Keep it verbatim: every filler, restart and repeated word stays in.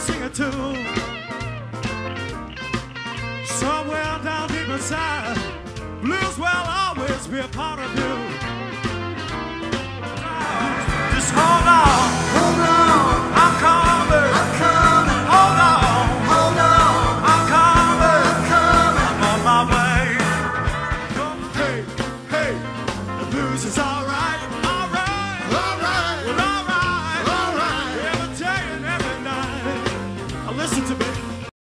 sing it too. Somewhere down deep inside, blues will always be a part of you. Just hold on, hold on, I'm coming, I'm coming. Hold on, hold on, I'm coming, I'm coming. I'm on my way. Hey, hey, the blues is alright.